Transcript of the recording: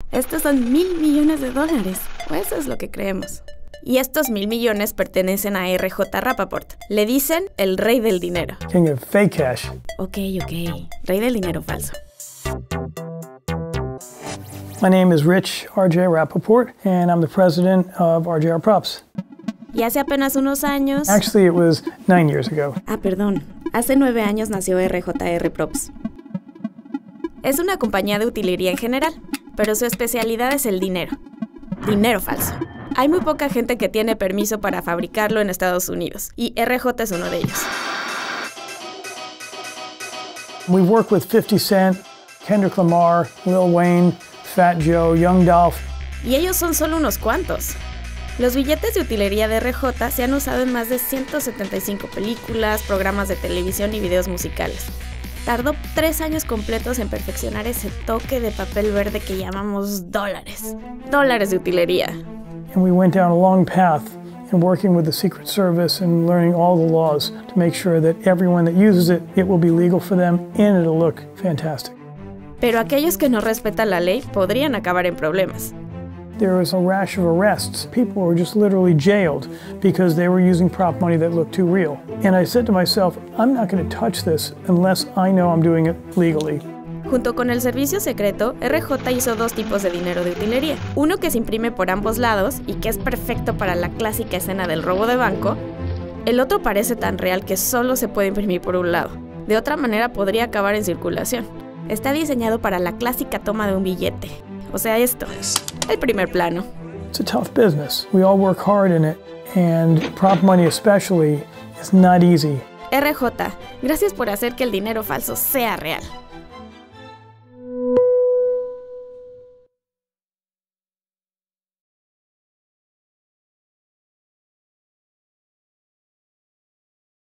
Estos son $1,000 millones, o eso es lo que creemos. Y estos 1,000 millones pertenecen a R.J. Rappaport. Le dicen el rey del dinero. King of fake cash. Ok, rey del dinero falso. My name is Rich R.J. Rappaport, and I'm the president of RJR Props. Y hace apenas unos años... Actually, it was 9 years ago. Perdón. Hace 9 años nació RJR Props. Es una compañía de utilería en general, pero su especialidad es el dinero. Dinero falso. Hay muy poca gente que tiene permiso para fabricarlo en Estados Unidos, y RJ es uno de ellos. We work with 50 Cent, Kendrick Lamar, Lil Wayne, Fat Joe, Young Dolph. Y ellos son solo unos cuantos. Los billetes de utilería de RJ se han usado en más de 175 películas, programas de televisión y videos musicales. Tardó 3 años completos en perfeccionar ese toque de papel verde que llamamos dólares. Dólares de utilería. And we went down a long path in working with the Secret Service and learning all the laws to make sure that everyone that uses it, it will be legal for them and it'll look fantastic. Pero aquellos que no respetan la ley podrían acabar en problemas. There was a rash of arrests. People were just literally jailed because they were using prop money that looked too real. And I said to myself, I'm not going to touch this unless I know I'm doing it legally. Junto con el servicio secreto, RJ hizo 2 tipos de dinero de utilería. Uno que se imprime por ambos lados y que es perfecto para la clásica escena del robo de banco. El otro parece tan real que solo se puede imprimir por un lado. De otra manera podría acabar en circulación. Está diseñado para la clásica toma de un billete. O sea, esto, el primer plano. It's a tough business. We all work hard in it, and prop money especially is not easy. RJ, gracias por hacer que el dinero falso sea real.